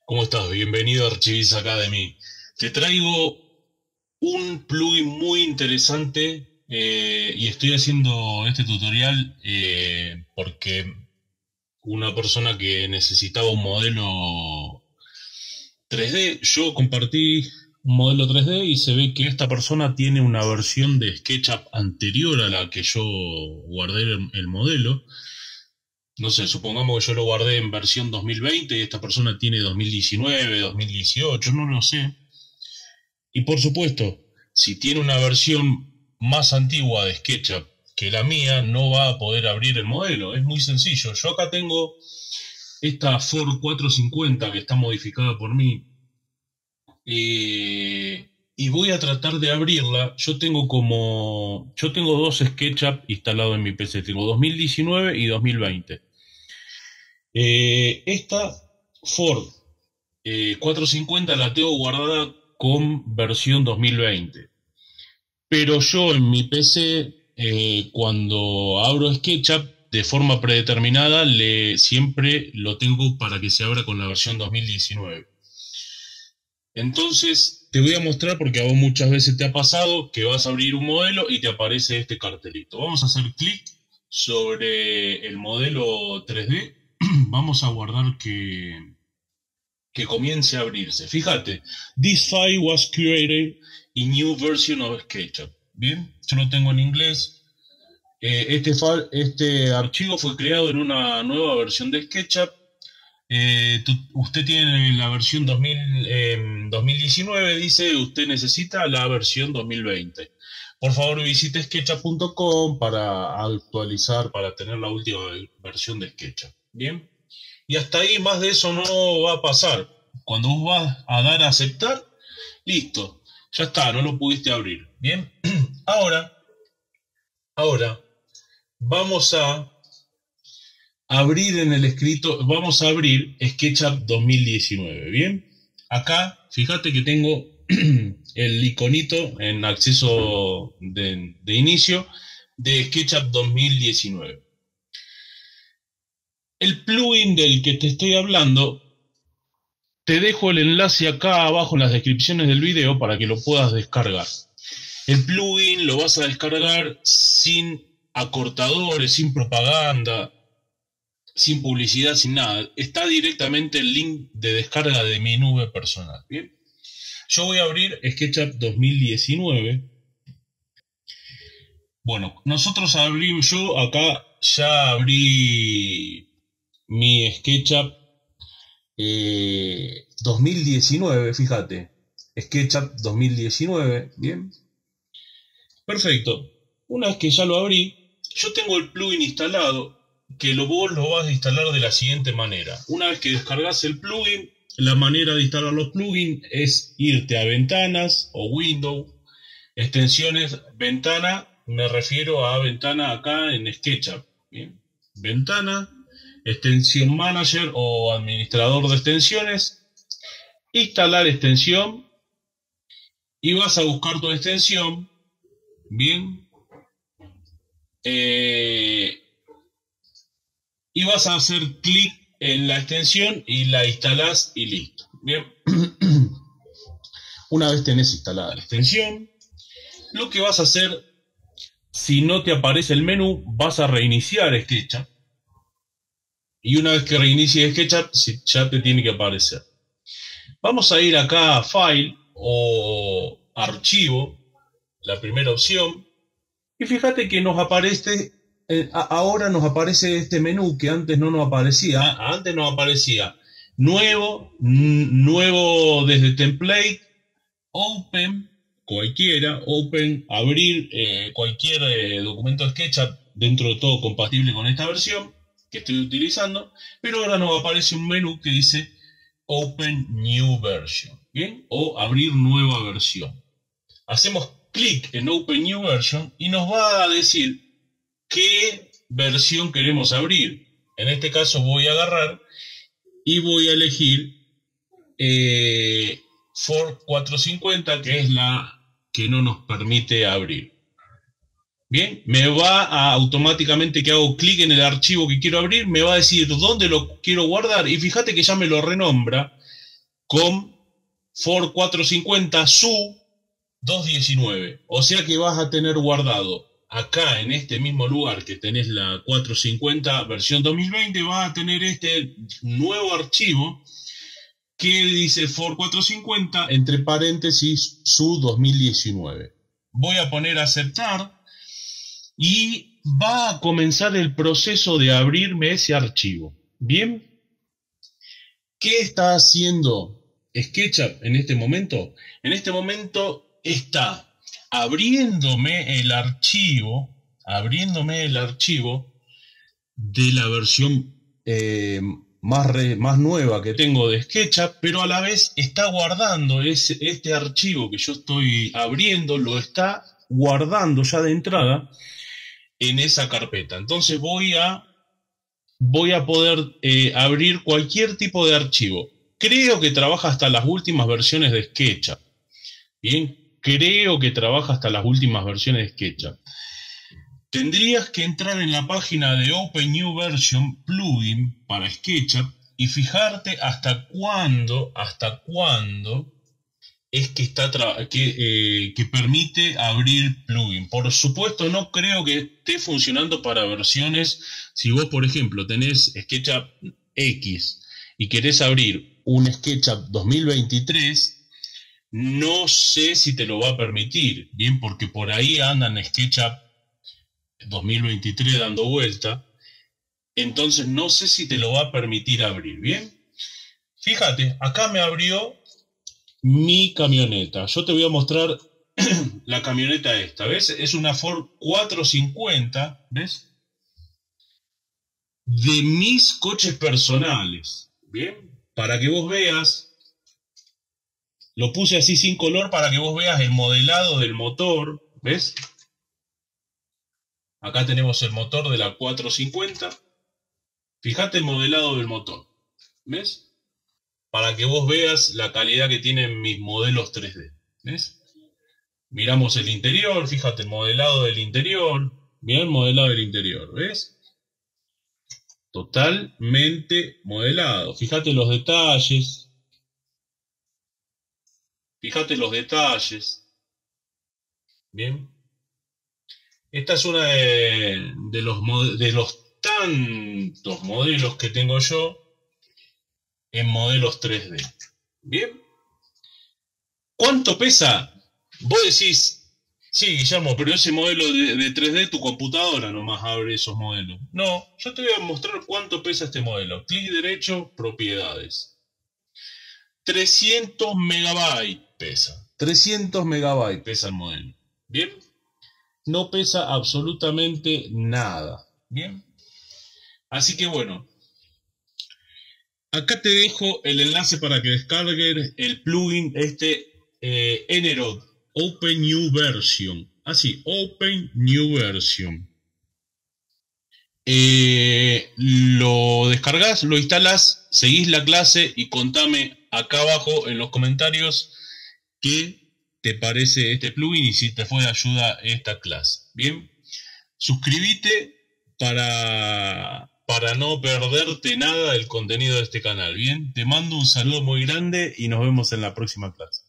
¿Cómo estás? Bienvenido a Archivist Academy. Te traigo un plugin muy interesante y estoy haciendo este tutorial porque una persona que necesitaba un modelo 3D, yo compartí un modelo 3D y se ve que esta persona tiene una versión de SketchUp anterior a la que yo guardé el modelo. No sé, supongamos que yo lo guardé en versión 2020 y esta persona tiene 2019, 2018, no lo sé. Y por supuesto, si tiene una versión más antigua de SketchUp que la mía, no va a poder abrir el modelo. Es muy sencillo. Yo acá tengo esta Ford 450 que está modificada por mí. Y voy a tratar de abrirla. Yo tengo dos SketchUp instalados en mi PC. Tengo 2019 y 2020. Esta Ford 450 la tengo guardada con versión 2020. Pero yo en mi PC, cuando abro SketchUp de forma predeterminada, siempre lo tengo para que se abra con la versión 2019. Entonces, te voy a mostrar porque a vos muchas veces te ha pasado que vas a abrir un modelo y te aparece este cartelito. Vamos a hacer clic sobre el modelo 3D. Vamos a guardar que comience a abrirse. Fíjate, this file was created in new version of SketchUp. Bien, yo lo tengo en inglés. Este archivo fue creado en una nueva versión de SketchUp. Usted tiene la versión 2019, dice, usted necesita la versión 2020. Por favor, visite sketchup.com para actualizar, para tener la última versión de SketchUp. Bien. Y hasta ahí más de eso no va a pasar. Cuando vos vas a dar a aceptar, listo, ya está, no lo pudiste abrir. Bien, ahora vamos a abrir en el escrito, vamos a abrir SketchUp 2019. Bien, acá fíjate que tengo el iconito en acceso de inicio de SketchUp 2019. El plugin del que te estoy hablando, te dejo el enlace acá abajo en las descripciones del video para que lo puedas descargar. El plugin lo vas a descargar sin acortadores, sin propaganda, sin publicidad, sin nada. Está directamente el link de descarga de mi nube personal. Bien. Yo voy a abrir SketchUp 2019. Bueno, yo acá ya abrí mi SketchUp 2019, fíjate. SketchUp 2019, bien. Perfecto. Una vez que ya lo abrí, yo tengo el plugin instalado, que vos lo vas a instalar de la siguiente manera. Una vez que descargas el plugin, la manera de instalar los plugins es irte a ventanas o Windows, extensiones, ventana, me refiero a ventana acá en SketchUp. Bien. Ventana, extensión manager o administrador de extensiones, instalar extensión y vas a buscar tu extensión. Bien. Y vas a hacer clic en la extensión y la instalás y listo. Bien. Una vez tenés instalada la extensión, lo que vas a hacer, si no te aparece el menú, vas a reiniciar SketchUp. Y una vez que reinicies SketchUp, ya te tiene que aparecer. Vamos a ir acá a File o Archivo, la primera opción. Y fíjate que nos aparece, ahora nos aparece este menú que antes no nos aparecía. Antes nos aparecía nuevo desde template, open, cualquiera, open, abrir cualquier documento de SketchUp, dentro de todo compatible con esta versión que estoy utilizando, pero ahora nos aparece un menú que dice Open New Version, ¿bien? O abrir nueva versión. Hacemos clic en Open New Version y nos va a decir qué versión queremos abrir. En este caso voy a agarrar y voy a elegir Ford 450, que es la que no nos permite abrir. Bien, me va a automáticamente que hago clic en el archivo que quiero abrir, me va a decir dónde lo quiero guardar y fíjate que ya me lo renombra con For 450 su 219. O sea que vas a tener guardado acá en este mismo lugar que tenés la 450 versión 2020, vas a tener este nuevo archivo que dice For 450 entre paréntesis su 2019. Voy a poner aceptar y va a comenzar el proceso de abrirme ese archivo. Bien, ¿qué está haciendo SketchUp en este momento? En este momento está abriéndome el archivo de la versión más nueva que tengo de SketchUp, pero a la vez está guardando este archivo que yo estoy abriendo, lo está guardando ya de entrada en esa carpeta. Entonces voy a poder abrir cualquier tipo de archivo. Creo que trabaja hasta las últimas versiones de SketchUp. Bien, creo que trabaja hasta las últimas versiones de SketchUp. Tendrías que entrar en la página de Open New Version Plugin para SketchUp y fijarte hasta cuándo es que que permite abrir plugin. Por supuesto, no creo que esté funcionando para versiones. Si vos, por ejemplo, tenés SketchUp X y querés abrir un SketchUp 2023, no sé si te lo va a permitir, bien, porque por ahí andan SketchUp 2023 dando vuelta. Entonces no sé si te lo va a permitir abrir, bien. Fíjate, acá me abrió mi camioneta. Yo te voy a mostrar la camioneta esta, ¿ves? Es una Ford 450, ¿ves? De mis coches personales, ¿bien? Para que vos veas, lo puse así sin color para que vos veas el modelado del motor, ¿ves? Acá tenemos el motor de la 450. Fíjate el modelado del motor, ¿ves? Para que vos veas la calidad que tienen mis modelos 3D, ¿ves? Miramos el interior, fíjate el modelado del interior, bien modelado del interior, ¿ves? Totalmente modelado. Fíjate los detalles. Fíjate los detalles. Bien. Esta es una de los tantos modelos que tengo yo en modelos 3D. Bien. ¿Cuánto pesa? Vos decís, sí, Guillermo, pero ese modelo de 3D, tu computadora nomás abre esos modelos. No, yo te voy a mostrar cuánto pesa este modelo. Clic derecho, propiedades. 300 megabytes pesa. 300 megabytes pesa el modelo. Bien. No pesa absolutamente nada. Bien. Así que bueno. Acá te dejo el enlace para que descargues el plugin Enerod Open New Version. Así, Open New Version. Lo descargas, lo instalas, seguís la clase y contame acá abajo en los comentarios qué te parece este plugin y si te fue de ayuda esta clase. Bien, suscríbete para no perderte nada del contenido de este canal. Bien, te mando un saludo muy grande y nos vemos en la próxima clase.